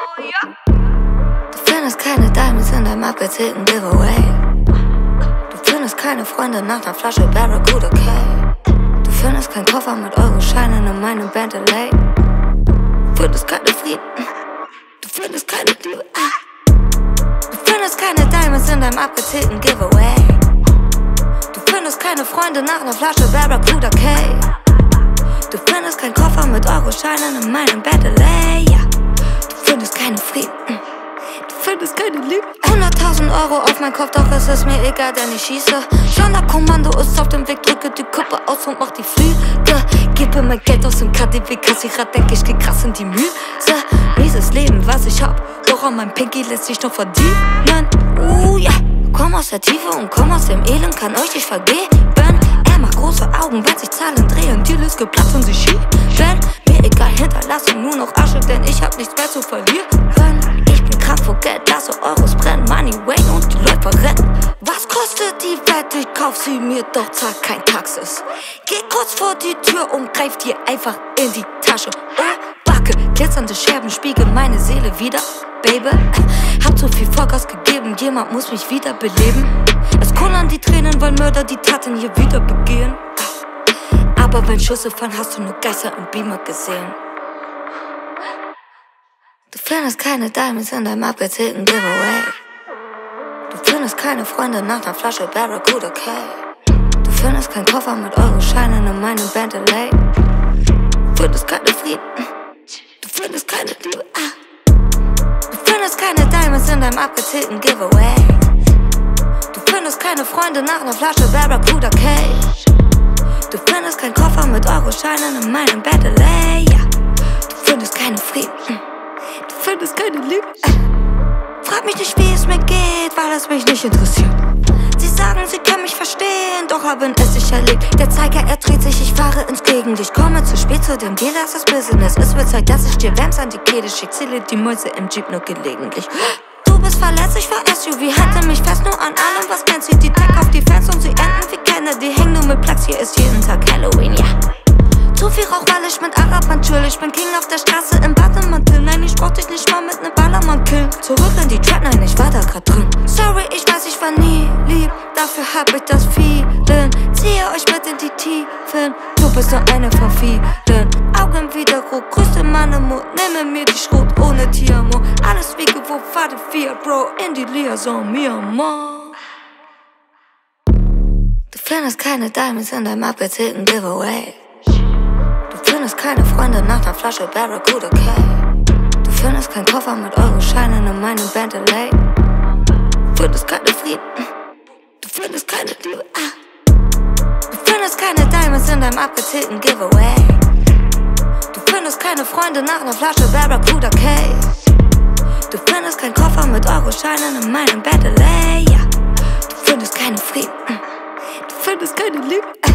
Du findest keine Diamonds in deinem abgezählten Giveaway. Du findest keine Freunde nach einer Flasche Barracuda K. Du findest keinen Koffer mit Euroscheinen in meinem Bentley. Du findest keine Frieden. Du findest keine Liebe. Du findest keine Diamonds in deinem abgezählten Giveaway. Du findest keine Freunde nach einer Flasche Barracuda K. Du findest keinen Koffer mit Euroscheinen in meinem Bentley. Du findest keinen Frieden. Du findest keine Liebe. 100.000 Euro auf mein Kopf, doch es ist mir egal, denn ich schieße. Sonderkommando ist auf dem Weg, drücke die Kuppe aus und mach die Flüge. Gebe mein Geld aus dem KDW, Kassierer, denk ich geh krass in die Müse. Mieses Leben, was ich hab, doch an meinem Pinky lässt sich noch verdienen. Ja, komm aus der Tiefe und komm aus dem Elend, kann euch nicht vergeben. Er macht große Augen, wenn sich Zahlen drehen, Deal ist geplatzt und sie schieben. Mir egal, hinterlasse nur noch Asche, denn ich hab nichts mehr zu verlieren. Ich bin krank vor Geld, lasse Euros brennen, Money Wayne und die Leute rennen. Was kostet die Welt? Ich kauf sie mir, doch zahl kein Taxes. Geh kurz vor die Tür und greif dir einfach in die Tasche. Oh, Backe, glitzernde Scherben spiegeln meine Seele wieder. Baby, hab zu viel Vollgas gegeben, jemand muss mich wiederbeleben. Es kullern die Tränen, weil Mörder die Taten hier wieder begehen. Aber wenn Schüsse fallen, hast du nur Geister im Beamer gesehen. Du findest keine Diamonds in deinem abgezählten Giveaway. Du findest keine Freunde nach einer Flasche Barracuda K. Du findest keinen Koffer mit Euroscheinen in meinem Bentley. Du findest keine Frieden. Du findest keine Liebe. Du findest keine Diamonds in deinem abgezählten Giveaway. Du findest keine Freunde nach einer Flasche Barracuda K. Du findest keinen Koffer mit Euroscheinen in meinem Bentley. Du findest keinen Frieden. Du findest keine Liebe. Frag mich nicht, wie es mir geht, weil es mich nicht interessiert. Sie sagen, sie können mich verstehen, doch haben es sich erlebt. Der Zeiger, er dreht sich, ich fahre ins Gegenlicht. Komme zu spät zu dem Deal, das ist Business. Es wird Zeit, dass ich dir Vamps an die Kehle schick. Zähle die Mäuse im Jeep nur gelegentlich. Du bist verletzlich für SUV, halte mich fest nur an allem, was kennt sie. Die Tech auf die Fans und sie enden wie Kennedy. Hängen nur mit Plugs, hier ist jeden Tag Halloween, ja. Zu viel Rauch, weil ich mit Arabern chill. Ich bin King auf der Straße im Bademantel. Nein, ich brauch dich nicht mal mit nem Ballermann killen. Zurück in die Trap, nein, ich war da grad drin. Sorry, ich weiß, ich war nie lieb, dafür hab ich das Feeling. Ziehe euch mit in die Tiefen, du bist nur eine von vielen. Augen wieder rot, größte Mann im Mund, nehme mir die Schrot ohne Tiamo. Alles wie gewohnt, Fahrt 4, Bro, in die Liaison, mi amor. Du findest keine Diamonds in deinem abgezählten Giveaway. Du findest keine Freunde nach einer Flasche Barracuda K. Du findest keinen Koffer mit Euroscheinen in meinem Bentley. Du findest keine Frieden. Du findest keine Liebe. Du findest keine Diamonds in deinem abgezählten Giveaway. Du findest keine Freunde nach einer Flasche Barracuda K. Du findest keinen Koffer mit Euroscheinen in meinem Bentley. Du findest keinen Frieden. Du findest keine Liebe.